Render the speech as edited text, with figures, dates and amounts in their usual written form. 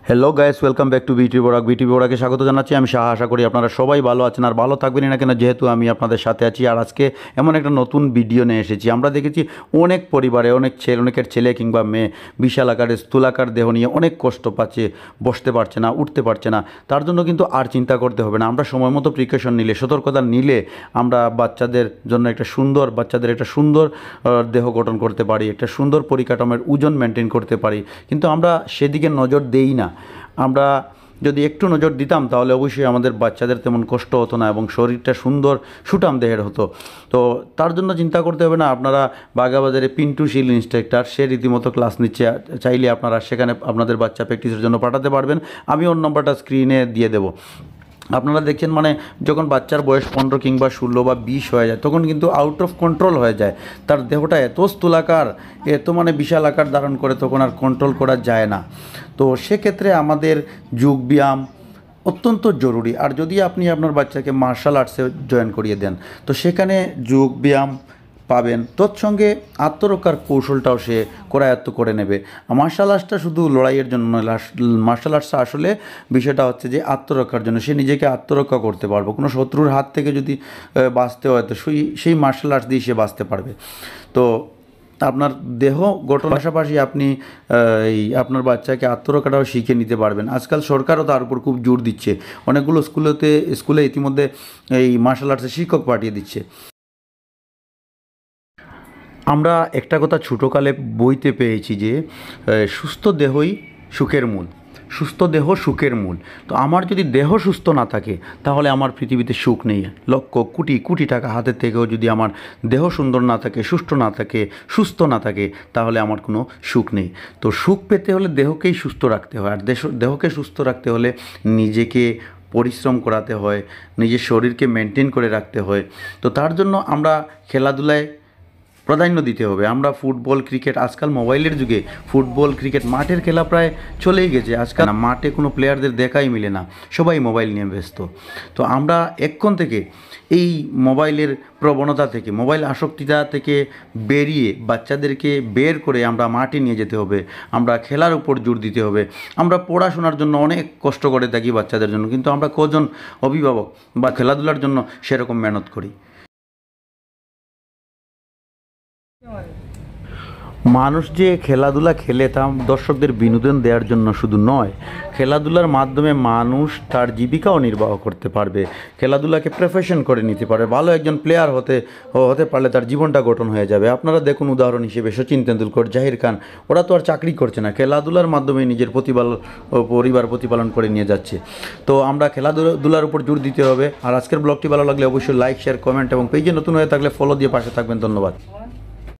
Hello guys, welcome back to BT Barak. বিটি বরাকে স্বাগত জানাচ্ছি আমি শাহ। আশা করি আপনারা সবাই ভালো আছেন আর ভালো থাকবেনই না কেন, যেহেতু আমি আপনাদের সাথে আছি। আর আজকে এমন একটা নতুন ভিডিও নিয়ে এসেছি। আমরা দেখেছি অনেক পরিবারে অনেকের ছেলে কিংবা মেয়ে বিশাল আকারের স্থূলাকার দেহ নিয়ে অনেক কষ্ট পাচ্ছে, বসতে পারছে না, উঠতে পারছে না। তার জন্য কিন্তু আর চিন্তা করতে হবে না। আমরা সময় মতো প্রিকশন নিলে, সতর্কতা নিলে আমরা বাচ্চাদের জন্য বাচ্চাদের একটা সুন্দর দেহ গঠন করতে পারি, একটা সুন্দর পরিকাঠামোর ওজন মেনটেন করতে পারি। কিন্তু আমরা সেদিকে নজর দেই না। আমরা যদি একটু নজর দিতাম তাহলে অবশ্যই আমাদের বাচ্চাদের তেমন কষ্ট হতো না এবং শরীরটা সুন্দর সুঠাম দেহের হতো। তো তার জন্য চিন্তা করতে হবে না। আপনারা বাগাবাজারে পিন্টু শীল ইনস্ট্রাক্টর, সে রীতিমতো ক্লাস নিচ্ছে। চাইলে আপনারা সেখানে আপনাদের বাচ্চা প্র্যাকটিসের জন্য পাঠাতে পারবেন। আমি ওর নম্বরটা স্ক্রিনে দিয়ে দেবো। আপনারা দেখছেন, যখন বাচ্চার বয়স 15 কিংবা 16 বা 20 হয়ে যায়, তখন কিন্তু আউট অফ কন্ট্রোল হয়ে যায়। তার দেহটা এত স্থূলাকার, এত বিশাল আকার ধারণ করে, তখন আর কন্ট্রোল করা যায় না। তো সেক্ষেত্রে আমাদের যোগ ব্যায়াম অত্যন্ত জরুরি। আর যদি আপনি আপনার বাচ্চাকে মার্শাল আর্টসে জয়েন করিয়ে দেন, তো সেখানে যোগ ব্যায়াম পাবেন, তৎসঙ্গে আত্মরক্ষার কৌশলটাও সে করায়ত্ত করে নেবে। মার্শাল আর্টসটা শুধু লড়াইয়ের জন্য নয়, মার্শাল আর্টসটা আসলে বিষয়টা হচ্ছে যে আত্মরক্ষার জন্য। সে নিজেকে আত্মরক্ষা করতে পারবে। কোনো শত্রুর হাত থেকে যদি বাঁচতে হয়, তো সেই মার্শাল আর্টস দিয়ে সে বাঁচতে পারবে। তো আপনার দেহ গঠন পাশাপাশি আপনি আপনার বাচ্চাকে আত্মরক্ষাটাও শিখে নিতে পারবেন। আজকাল সরকারও তার উপর খুব জোর দিচ্ছে। অনেকগুলো স্কুলে ইতিমধ্যে এই মার্শাল আর্টসের শিক্ষক পাঠিয়ে দিচ্ছে। আমরা একটা কথা ছোটোকালে বইতে পেয়েছি যে সুস্থ দেহই সুখের মূল, সুস্থ দেহ সুখের মূল। তো আমার যদি দেহ সুস্থ না থাকে, তাহলে আমার পৃথিবীতে সুখ নেই। লক্ষ কোটি কোটি টাকা হাতের থেকেও যদি আমার দেহ সুন্দর না থাকে, সুস্থ না থাকে, সুস্থ না থাকে, তাহলে আমার কোনো সুখ নেই। তো সুখ পেতে হলে দেহকেই সুস্থ রাখতে হয়। আর দেহকে সুস্থ রাখতে হলে নিজেকে পরিশ্রম করাতে হয়, নিজের শরীরকে মেনটেন করে রাখতে হয়। তো তার জন্য আমরা খেলাধুলায় প্রাধান্য দিতে হবে। আমরা ফুটবল, ক্রিকেট, আজকাল মোবাইলের যুগে ফুটবল, ক্রিকেট মাঠের খেলা প্রায় চলেই গেছে। আজকাল মাঠে কোনো প্লেয়ারদের দেখাই মিলে না, সবাই মোবাইল নিয়ে ব্যস্ত। তো আমরা এক্ষণ থেকে এই মোবাইলের প্রবণতা থেকে, মোবাইল আসক্তিতা থেকে বেরিয়ে বাচ্চাদেরকে বের করে আমরা মাঠে নিয়ে যেতে হবে। আমরা খেলার উপর জোর দিতে হবে। আমরা পড়াশোনার জন্য অনেক কষ্ট করে থাকি বাচ্চাদের জন্য, কিন্তু আমরা কজন অভিভাবক বা খেলাধুলার জন্য সেরকম মেহনত করি? মানুষ যে খেলাধুলা খেলে তা দর্শকদের বিনোদন দেওয়ার জন্য শুধু নয়, খেলাধুলার মাধ্যমে মানুষ তার জীবিকাও নির্বাহ করতে পারবে, খেলাধুলাকে প্রফেশন করে নিতে পারে। ভালো একজন প্লেয়ার হতে পারলে তার জীবনটা গঠন হয়ে যাবে। আপনারা দেখুন, উদাহরণ হিসেবে সচিন তেন্ডুলকর, জাহির খান, ওরা তো আর চাকরি করছে না, খেলাধুলার মাধ্যমে নিজের পরিবার প্রতিপালন করে নিয়ে যাচ্ছে। তো আমরা খেলাধুলার উপর জোর দিতে হবে। আর আজকের ব্লগটি ভালো লাগলে অবশ্যই লাইক, শেয়ার, কমেন্ট এবং পেজে নতুন হয়ে থাকলে ফলো দিয়ে পাশে থাকবেন। ধন্যবাদ।